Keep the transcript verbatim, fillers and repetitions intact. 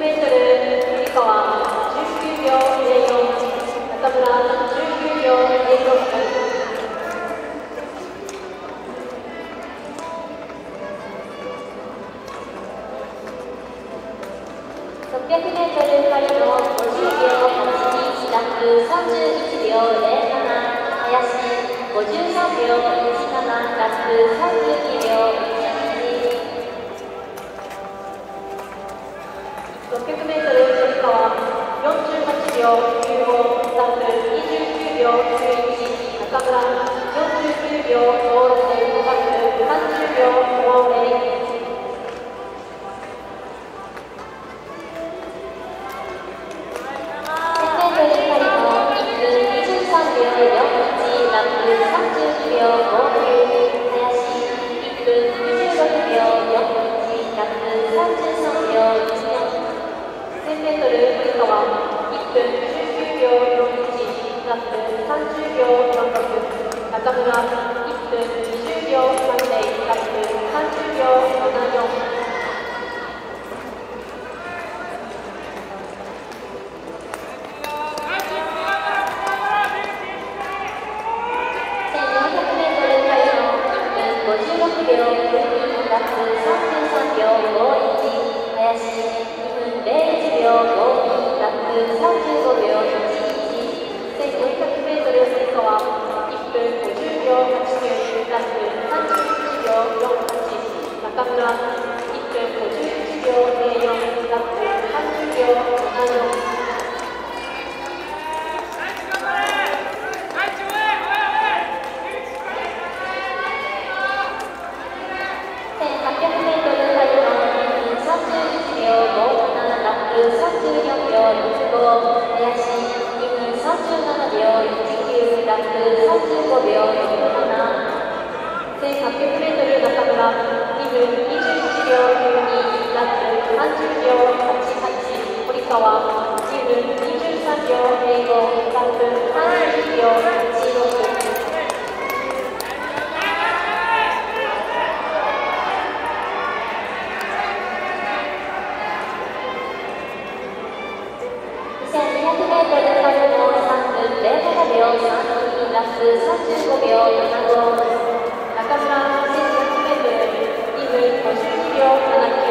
メートル、堀川じゅうきゅうびょうゼロよん、中村じゅうきゅうびょうゼロろく。ろっぴゃくメートルパリのごじゅうびょうはちに、ラップさんじゅういちびょうゼロなな、林ごじゅうさんびょういちなな、ラップさんじゅうにびょういちいち。ろっぴゃくメートル堀川よんじゅうはちびょうきゅうご、ラップにじゅうきゅうびょうきゅういち、中村よんじゅうきゅうびょうごろく、ラップさんじゅうびょうごゼロ。中村いっぷんにじゅうびょうさんゼロ、ラップさんじゅうびょうななよん。せんよんひゃくメートルパリのいっぷんごじゅうろくびょうきゅうに、ラップさんじゅうさんびょうごいち、林にふんゼロいちびょうごに、ラップさんじゅうごびょういちいち。せんよんひゃくメートル堀川いっぷんごじゅうびょうはちきゅう、ラップさんじゅういちびょうよんはち、中村いっぷんごじゅういちびょうゼロよん、ラップさんじゅうびょうななよん。せんはっぴゃくメートルパリのにふんさんじゅういちびょうごなな、ラップさんじゅうよんびょうろくご、林にふんさんじゅうななびょういちきゅう、ラップさんじゅうごびょうろくなな。せんはっぴゃくメートル中村にふんにじゅういちびょうきゅうに、ラップさんじゅうびょうはちはち、堀川にふんにじゅうさんびょうゼロご、ラップさんじゅうにびょうはちろく。にせんにひゃくメートルパリのさんぷんゼロななびょうさんに、ラップさんじゅうごびょうななご。中村せんにひゃくメートルにふんごじゅうにびょうななきゅう。